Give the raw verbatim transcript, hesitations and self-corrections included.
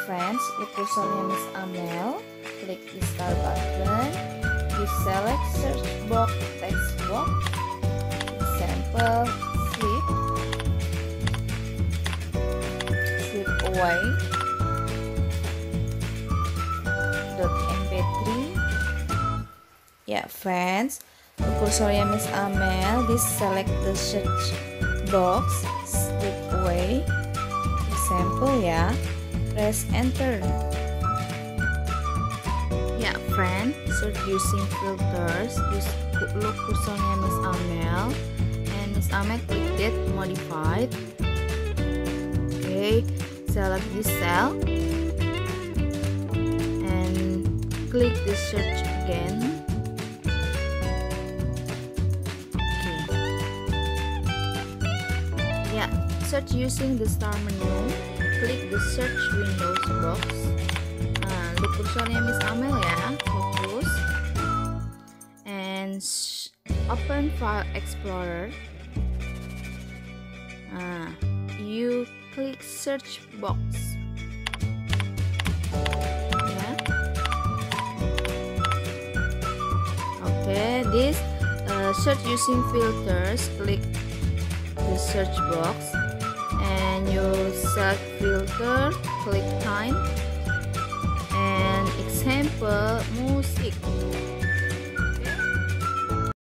friends, look cursornya Miss Amel. Click the start button. You select search box text box. Example, sleep. Sleep away. .m p three. Ya friends, look cursornya Miss Amel. This select the search box. Sleep away. Example ya. Press enter. Ya friend, search using filters. Use look cursornya Miss Amel, and Miss Amel click that modified. Okay, select this cell and click the search again. Okay. Ya, search using the star menu. Klik the search windows box. Nah, look cursornya Miss Amel ya, fokus, and open file explorer. Nah, you klik search box. Ya. Okay, this uh, search using filters. Klik the search box. And you select filter, click time, and example music.